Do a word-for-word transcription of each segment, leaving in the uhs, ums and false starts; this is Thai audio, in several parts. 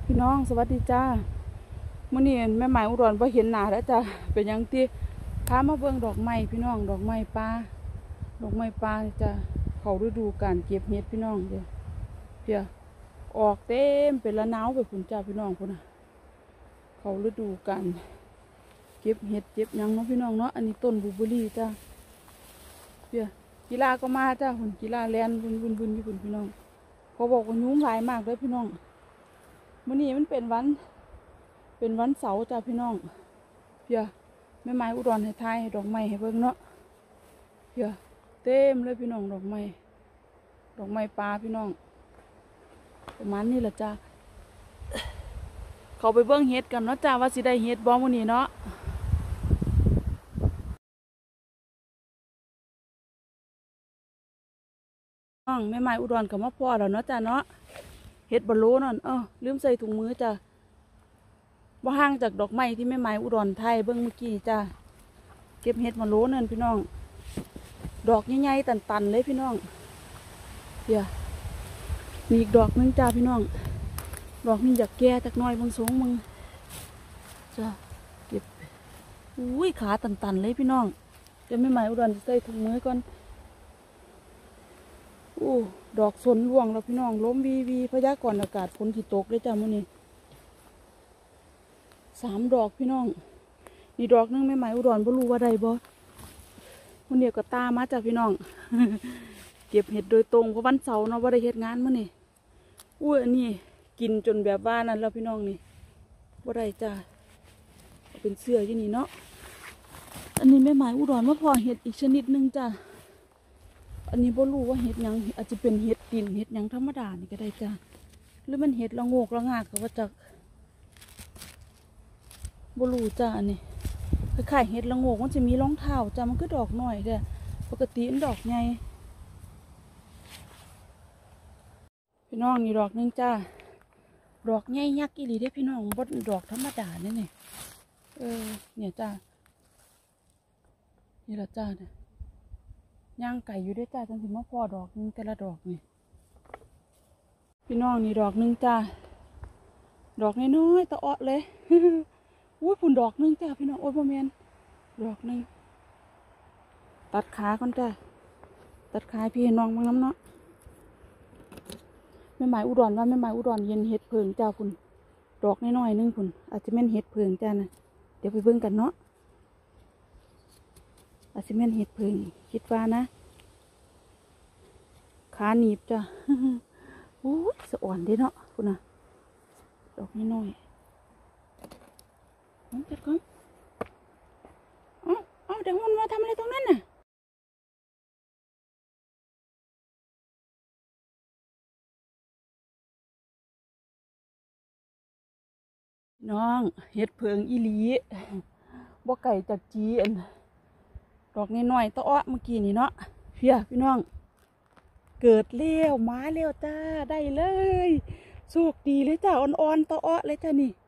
พี่น้องสวัสดีจ้ามื้อนี้แม่หมายอุดรบ่เห็นหน้าแล้วจ้าเป็นหยังที่พามาเบิ่งดอกไม้พี่น้องดอกไม้ป่าดอกไม้ป่าจ้าเขาฤดูการเก็บเห็ดพี่น้องเดี๋ยวเดี๋ยวออกเต็มเป็นละนาวไปพุ่นจ้าพี่น้องพุ่นน่ะเขาฤดูการเก็บเห็ดเก็บหยังเนาะพี่น้องเนาะอันนี้ต้นบลูเบอร์รี่จ้าเดี๋ยวกีฬาก็มาจ้าพุ่นกีฬาแลนบุญบุญบุญญี่ปุ่นพี่น้องเขาบอกว่ายุงหลายมากเลยพี่น้องมื้อนี้มันเป็นวันเป็นวันเสาร์จ้าพี่น้องเพียแม่ไม้อุดรให้ทายดอกไม้ให้เบิ่งเนาะเพียเต็มเลยพี่น้องดอกไม้ดอกไม้ปลาพี่น้องประมาณนี้แหละจ้าเขาไปเบิ่งเห็ดกันเนาะจ้าว่าสิได้เห็ดบ่มื้อนี้เนาะน้องแม่ไม้อุดรกับมาพ่อแล้วเนาะจ้าเนาะเห็ดบะโลนั่นเออลืมใส่ถุงมือจ้าว่าห่างจากดอกไม้ที่แม่ไม้อุดรไทยเบิ้งเมื่อกี้จ้าเก็บเห็ดมาโลนั่นพี่น้องดอกใหญ่ๆตันๆเลยพี่น้องเดี๋ยวมีอีกดอกนึงจ้าพี่น้องดอกนี้อยากแก่จากน้อยบางสงมึงจ้าเก็บอุ้ยขาตันๆเลยพี่น้องจะแม่ไม้อุดรใส่ถุงมือก่อนอู้ดอกสนร่วงแล้วพี่น้องล้มวีวีพยากรณ์อากาศฝนที่ตกเลยจ้ามื้อนี้สามดอกพี่น้องนี่ดอกนึงแม่ไม้อุดรบ่รู้ว่าใดบ่มื้อนี้ก็ตามาจ้าพี่น้อง เก็บเห็ดโดยตรงเพราะวันเสาร์เนาะบ่ได้เฮ็ดงานมื้อนี้อุ้ยอันนี้กินจนแบบว่านั้นแล้วพี่น้องนี่บ่ได้จ้าเป็นเสื้ออยู่นี่เนาะอันนี้แม่ไม้อุดรมาพอเห็ดอีกชนิดนึงจ้าอันนี้บ่รู้ว่าเห็ดหยังอาจจะเป็นเห็ดดินเห็ดหยังธรรมดานี่ก็ได้จ้าหรือมันเห็ดละโงกละงากก็ว่าจักบ่รู้จ้าอันนี้คล้ายๆเห็ดละโงกมันจะมีรองเท้าจ้ามันก็ดอกน้อยเด้อปกติมันดอกใหญ่พี่น้องนี่ดอกนึงจ้าดอกใหญ่ยักษ์อีหลีเด้พี่น้องบ่ดอกธรรมดาเนี่ยนี่เออเนี่ยจ้านี่ละจ้าเนี่ยย่างไก่อยู่ด้วยจ้าจังสิมาพอดอกนึงแต่ละดอกนี่พี่น้องนี่ดอกนึงจ้าดอกน้อยๆตะอ้อเลย อุ้ยผุนดอกนึงจ้าพี่น้องโอ้ยพ่อแม่นดอกนึงตัดขาก่อนจ้าตัดขาพี่น้องบางน้ำเนาะแม่ไม้อุดรว่าแม่ไม้อุดรเย็นเห็ดเพิงจ้าคุณดอกน้อยๆนึงคุณอาจจะแม่นเห็ดเพิงจ้านะเดี๋ยวไปเบิ่งกันเนาะอาจจะแม่นเห็ดเพิงคิดว่านะขาหนีบจ้า อุ้ยสะอ่อนเด้เนาะคุณน่ะดอกน้อยๆน้องจัดก่อนเอาเอาเดี๋ยวมันมาทำอะไรตรงนั้นน่ะน้องเห็ดเพิงอีหลีบ่ไก่จากจีนดอกน้อยๆตะอ้อเมื่อกี้นี่เนาะเพียพี่น้องเกิดเลี้ยวมาเลี้ยวจ้าได้เลยโชคดีเลยจ้าอ่อนๆตะอ้อเลยจ้านี่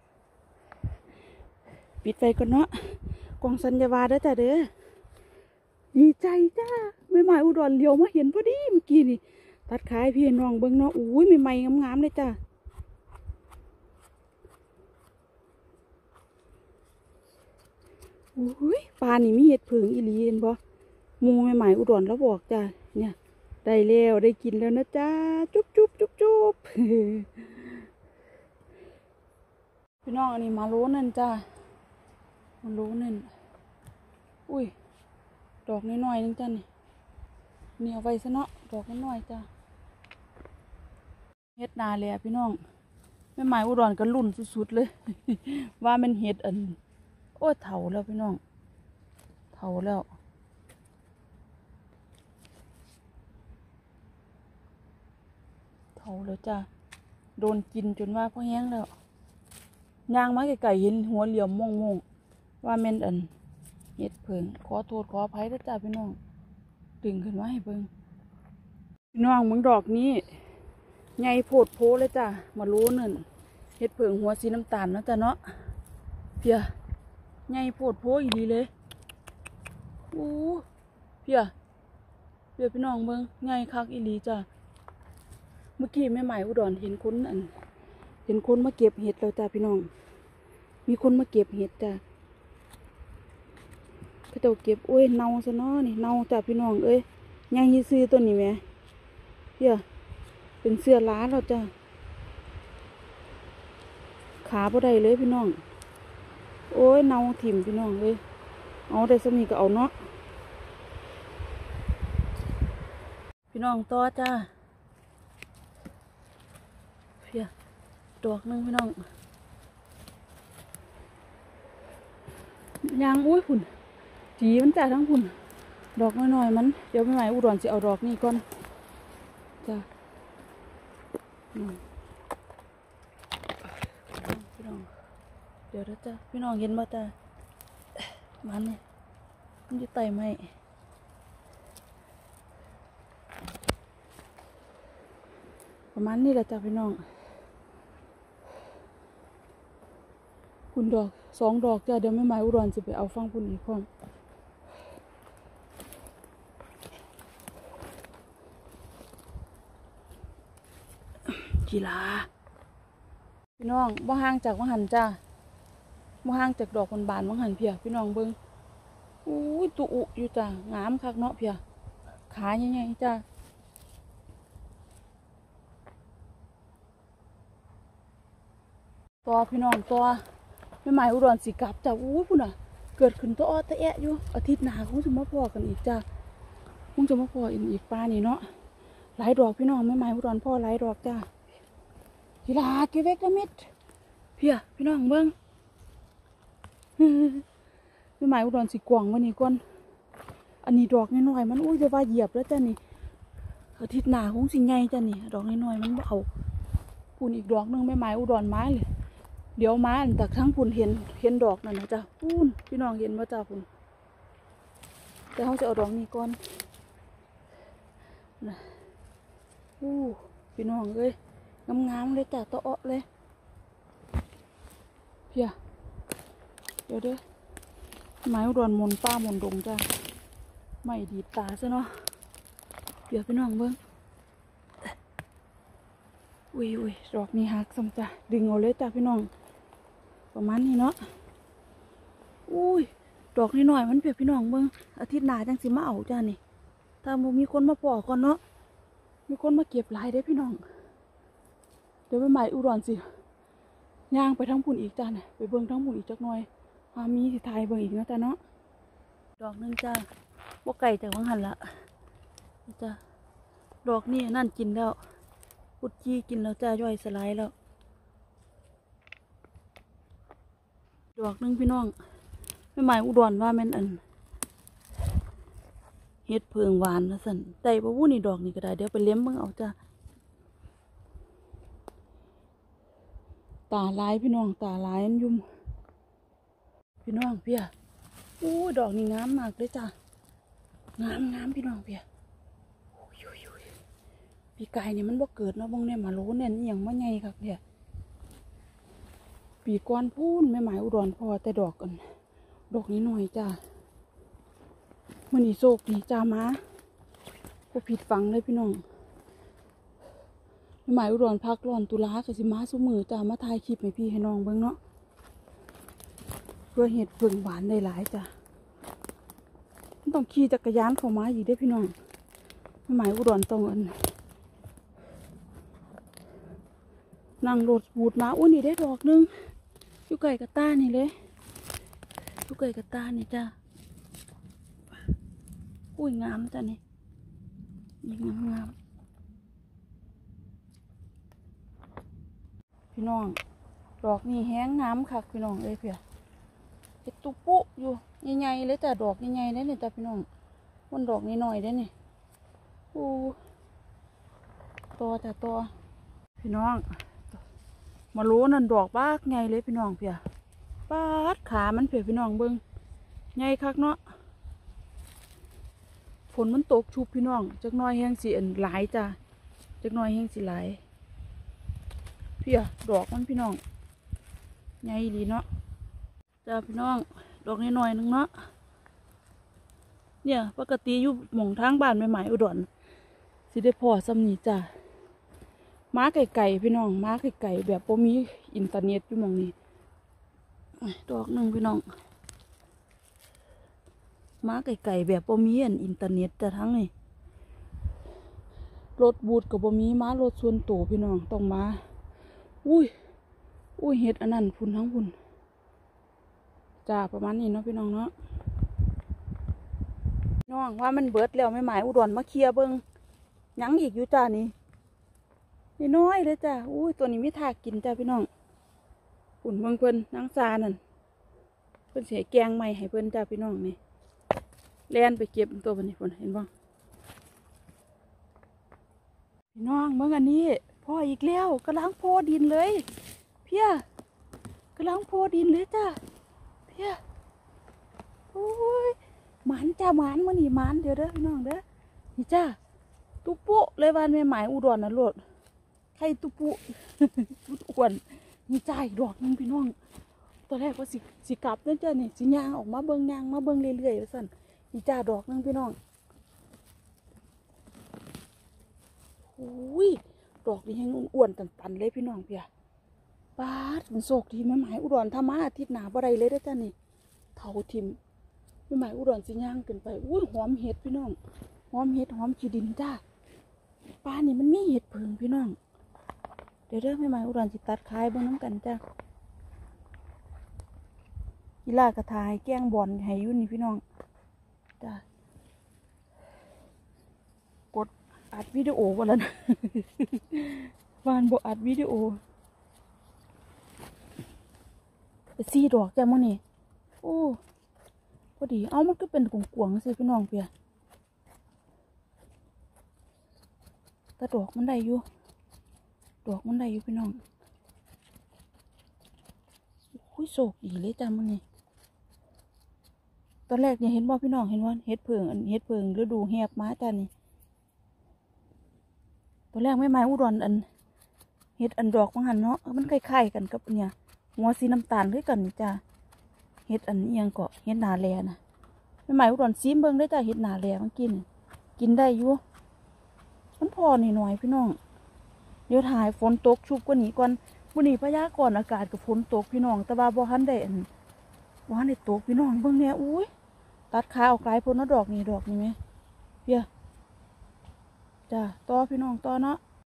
ปิดไฟก่อนเนาะกองสัญญาเด้อจ้าเด้อดีใจจ้าไม่หมายอุดรเลี้ยวมาเห็นพอดีเมื่อกี้นี่ตัดขายพี่น้องเบิ้งเนาะอุ้ยใหม่ๆงามๆเลยจ้าอุ้ยปลานี่มีเห็ดเผิงอีหลีเห็นบ่มูไม่หมายอุดรแล้วบอกจ้าเนี่ยได้แล้วได้กินแล้วนะจ้าจุ๊บจุ๊บจุ๊บจุ๊บ พี่น้องอันนี้มาโลนั่นจ้ามาโลนั่นอุ้ยดอกน้อยๆนึงจ้านี่นี่เอาไว้ซะเนาะดอกน้อยๆจ้าเฮ็ดนาเลยพี่น้องแม่หมายอุดรกันรุ่นสุดๆเลย ว่ามันเฮ็ดอันโอ้เฒ่าแล้วพี่น้องเฒ่าแล้วเฒ่าแล้วจ้าโดนกินจนว่าพอแห้งแล้วย่างมาไก่เห็นหัวเหลี่ยมม่วงๆว่าแม่นอันเห็ดเผิงขอโทษขออภัยด้วยจ้าพี่น้องดึงขึ้นมาให้เบิ่งพี่น้องมึงดอกนี้ใหญ่โพดโพเลยจ้ามารู้นั่นเห็ดเผิงหัวสีน้ำตาลนะจ้าเนาะเพียใหญ่โพดโพอีดีเลยอู้เพียเพียพี่น้องเบิ่งใหญ่คักอีหลีจ้าเมื่อกี้แม่หมายอุดรเห็นคนอันเห็นคนมาเก็บเห็ดแล้วจ้าพี่น้องมีคนมาเก็บเห็ดจ้าเขาจะเก็บโอ้ยเน่าซะเนาะนี่เน่าจ้าพี่น้องเอ้ยยังยีซื้อตัวนี้ไหมเฮียเป็นเสื้อล้าแล้วจ้าขาบ่ได้เลยพี่น้องโอ้ยเน่าถิ่มพี่น้องเลยเอาได้สมีก็เอาเนาะพี่น้องต่อจ้าเฮียดอกนึงพี่น้องยางอุ้ยพุ่นจีมันจ่าทั้งพุ่นดอกน้อยๆมันเดี๋ยวไม่ไหวอุดรสิเอาดอกนี่ก่อนจ้าพี่น้องเดี๋ยวนะจ้าพี่น้องเห็นบ่จ้ามันเนี่ยมันจะไต่ไหมประมาณนี้แหละจ้าพี่น้องคุณดอกสองดอกจ้าเดี๋ยวไม่ไหวอุดรสิไปเอาฟังพุ่นอีกพร้อมกีฬาพี่น้องบ่ห่างจากมหันจ้าบ่ห่างจากดอกบานๆมหันเพียพี่น้องเบิ้งอุ้ยตุอุอยู่จ้างามคักเนาะเพียขาใหญ่ๆจ้าตัวพี่น้องตัวไม่หมายอุดรสิกลับจ้าอุ้ยพุ่นอ่ะเกิดขึ้นตัวอ้อตะแอะอยู่อาทิตย์หน้าคงจะมาพอกันอีกจ้าคงจะมาพออีกอีกป้านี่เนาะหลายดอกพี่น้องไม่หมายอุดรพ่อหลายดอกจ้ากีฬาเก็บเวกละเม็ดเพียพี่น้องเบิ้งไม่หมายอุดรสิกวางวันนี้ก่อนอันนี้ดอกน้อยๆมันอุ้ยจะว่าเหยียบแล้วจ้านี่อาทิตย์หน้าคงสิใหญ่จ้านี่ดอกน้อยๆมันเบาปุ่นอีกดอกนึงไม่หมายอุดรไม้เลยเดี๋ยวไม้อันตักทั้งปุ่นเห็นเห็นดอกนั่นนะจ้าปุ่นพี่น้องเห็นว่าจ้าปุ่นแต่เขาจะเอาดอกนี้ก่อนนะอู้พี่น้องเลยงามๆเลยจ้าตะเาะเลยเพียเดี๋ยวเด้อไม้อุดรมนป้ามนดงจ้าไม่ดีตาซะเนาะเดี๋ยวพี่น้องเบิ้งอุ้ยอุ้ยดอกนี้หักสมจ้าดึงเอาเลยจ้าพี่น้องประมาณนี้เนาะอุ้ยดอกน้อยๆมันเพียพี่น้องเบิ้งอาทิตย์หน้าจังสิมาเอาจ้านี่ถ้าโมมีคนมาปอกก่อนเนาะมีคนมาเก็บหลายได้พี่น้องเดี๋ยวไปใหม่อุดรสิย่างไปทั้งพุ่นอีกจ้าเนี่ยไปเบิ้งทั้งพุ่นอีกจักหน่อยพามีสิทายเบิ้งอีกนะจ้าเนาะดอกนึงจ้าบ่ไก่จากวังหันละจ้าดอกนี่นั่นกินแล้วพุดจี้กินแล้วจ้าย่อยสลายแล้วดอกนึงพี่น้องไม่หมายอุดรว่าแม่นอันเฮ็ดเพิงหวานนะสันได้บ่วู้นี่ดอกนี่ก็ได้เดี๋ยวไปเลี้ยมเบิ่งเอาจ้าตาลายพี่น้องตาลายมันยุ่มพี่น้องเพียอู้ดอกนี่งามมากเลยจ้างามงามพี่น้องเพียปีกายเนี่ยมันบ่เกิดเนาะบางเนี่ยมาโลเนี่ยนี่ยังไม่ใหญ่ครับเนี่ยปีก้อนพูนไม่หมายอุดรพอแต่ดอกกันดอกนี้หน่อยจ้ามันนี่โศกดีจ้ามาก็ผิดฟังเลยพี่น้องไม่หมายอุดรพักร้อนตุลากับสิมาสุมือจ้ามาถ่ายคลิปให้พี่ให้น้องเบิ่งเนาะเพื่อเห็ดเพิ่งหวานได้หลายจ้าต้องขี่จักรยานเข้ามาอีกได้พี่น้องไม่หมายอุดรต้องอันนั่งรถบูดมาอุ้ยนี่ได้ดอกนึงอยู่ไก่กระต้านี่เลยอยู่ไก่กระต้านี่จ้าอุ้ยงามจ้านี่ยิ่งงามงามพี่น้องดอกนี่แห้งงามคักพี่น้องเลยเพียเห็ดตุปุอยู่ใหญ่ๆเลยจ้าดอกใหญ่ๆเลยนี่จ้าพี่น้องมันดอกนิดหน่อยได้นี่อู้ตัวจ้าตัวพี่น้องมาโลนั่นดอกบ้าไงเลยพี่น้องเพียปาดขามันเพียพี่น้องเบิ้งไงคักเนาะฝนมันตกชุบพี่น้องจักน้อยแห้งสีอันหลายจ้าจักน้อยแห้งสีหลายเพียดอกมันพี่น้องไงดีเนาะจ้าพี่น้องดอกน้อยๆนึงเนาะเนี่ยปกติอยู่หม่องทางบ้านใหม่ๆอุดรสิได้พอซ้ำนี่จ้าม้าไก่ๆพี่น้องม้าไก่ๆแบบบ่มีอินเทอร์เน็ตอยู่หม่องนี้ดอกหนึ่งพี่น้องม้าไก่ๆแบบบ่มีอันอินเทอร์เน็ตแต่ทั้งนี่รถบูดกับบ่มีม้ารถส่วนตัวพี่น้องต้องมาอุ้ยอุ้ยเฮ็ดอันนั้นพุ่นทั้งพุ่นจ้าประมาณนี้เนาะพี่น้องเนาะน้องว่ามันเบิดแล้วไม่หมายอุดรมาเคลียร์เบิ้งยังอีกอยู่จ้านี่นี่น้อยเลยจ้าอุ้ยตัวนี้ไม่ทากินจ้าพี่น้องปุ่นเบิ้งเพิ่นนางซานั่นเพิ่นเสียแกงใหม่ให้เพิ่นจ้าพี่น้องนี่แล่นไปเก็บตัวเพิ่นนี่พุ่นเห็นบ้างพี่น้องเบิ้งอันนี้พ่ออีกแล้วกำลังโพดินเลยเพี้ยกำลังโพดินเลยจ้าเพี้ยโอ้ยหมันจ้าหมันมันนี่หมันเดี๋ยวเด้อพี่น้องเด้อนี่จ้าตุ๊ปุเลยบ้านแม่หมายอุดรนะโลดใครตุ๊ปุอ้วนนี่จ้าดอกนึงพี่น้องตอนแรกว่าสิสิกลับนั่นจ้านี่สิยางออกมาเบิ้งยางมาเบิ้งเรื่อยๆแล้วสั่นนี่จ้าดอกนึงพี่น้องโอ้ยดอกนี้ยังอ้วนตันๆเลยพี่น้องเพียปาดมันโศกดีแม่หมายอุดรธรรมะอาทิตย์หนาบ่ได้เลยเด้อจ้านี่เท่าทิมแม่หมายอุดรสิย่างเกินไปอุ้ยหอมเห็ดพี่น้องหอมเห็ดหอมขี้ดินจ้าปลานี่มันมีเห็ดผึ่งพี่น้องเดี๋ยวเด้อแม่หมายอุดรสิตัดขายเบิ่งน้ำกันจ้ากีฬากระทายแกงบอลให้ยุ่นนี่พี่น้องจ้ากดอัดวิดีโอวันละวานบอกอัดวิดีโอสี่ดอกจ้ามื้อนี้โอ้พอดีเอามันก็เป็นกวงๆสิพี่น้องเปียแต่ดอกมันได้อยู่ดอกมันได้อยู่พี่น้องคุยโศกดีเลยจ้ามื้อนี้ตอนแรกเนี่ยเห็นว่าพี่น้องเห็นว่าเฮ็ดเพิงอันเฮ็ดเพิงฤดูแหบมาจ้านี่ตอนแรกไม่ไม้อุดรอันเฮ็ดอันดอกมังหันเนาะมันคล้ายๆกันกับเนี่ยหัวสีน้ำตาลด้วยกันนี่จ้าเฮ็ดอันนี้ยังเกาะเฮ็ดนาแลนะไม่หมายอุดรซีมเบิ้งได้จ้าเฮ็ดนาแลมันกินกินได้อยู่มันพอหน่อยๆพี่น้องเดี๋ยวถ่ายฝนตกชุบกว่านี้ก่อนวันนี้พยากรณ์อากาศกับฝนตกพี่น้องแต่ว่าบ่ทันได้อันบ่ทันได้ตกพี่น้องเบิ้งเนี่ยอุ้ยตัดขาออกไกลพ้นดอกนี่ดอกนี่ไหมเพี้ยจ้าต่อพี่น้องต่อเนาะ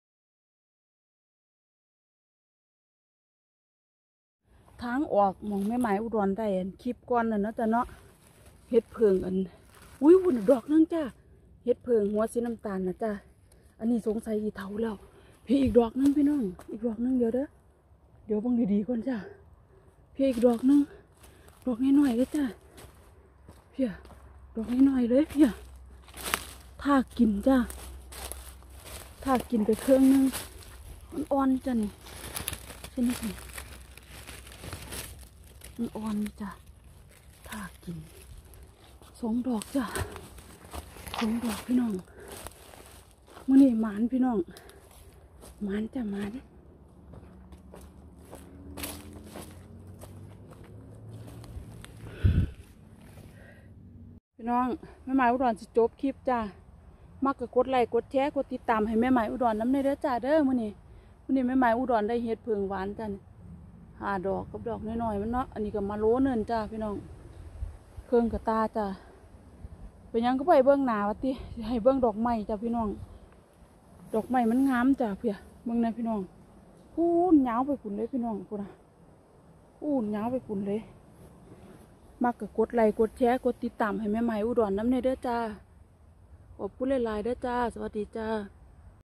ทางออกมองแม่หมายอุดรได้คลิปก่อนน่ะเนาะจ้ะเนาะเฮ็ดเพิงอันอุ้ยหุ่นดอกนึงจ้าเฮ็ดเพิงหัวสีน้ำตาลนะจ้าอันนี้สงสัยอีเถาแล้วพี่อีกดอกนึงพี่น้องอีกดอกนึงเดี๋ยวเด้อเดี๋ยวบังดีๆก่อนจ้าพี่อีกดอกนึงดอกน้อยๆเลยจ้าพี่ดอกน้อยๆเลยพี่ถ้ากินจ้าถ้ากินไปเครื่องนึงมันอ่อนจ้ะนี่ใช่ไหมพี่มันอ่อนจ้ะถ้ากินสองดอกจ้ะสองดอกพี่น้องมื้อนี้หมานพี่น้องหมานจ้ะหมานพี่น้องแม่หมายอุดรสิจบคลิปจ้ะมักก็กดไลค์กดแชร์กดติดตามให้แม่หมายอุดรน้ำในเด้อจ้าเด้อมื้อนี้มื้อนี้แม่หมายอุดรได้เฮ็ดเพิงหวานจ้ะหาดอกกับดอกน้อยๆมันเนาะอันนี้ก็มาโลเนินจ้าพี่น้องเครื่องกับตาจ้าเป็นยังก็ไปเบื้องหนาวะติให้เบื้องดอกไม้จ้าพี่น้องดอกไม้มันงามจ้าเพี่ยเบื้องในพี่น้องพูนยาวไปปุ่นเลยพี่น้องพูนนะพูนยาวไปปุ่นเลยมักก็กดไลค์กดแชร์กดติดตามให้แม่ไม้อุดรน้ำในเด้อจ้าขอบคุณหลายๆเด้อจ้าสวัสดีจ้า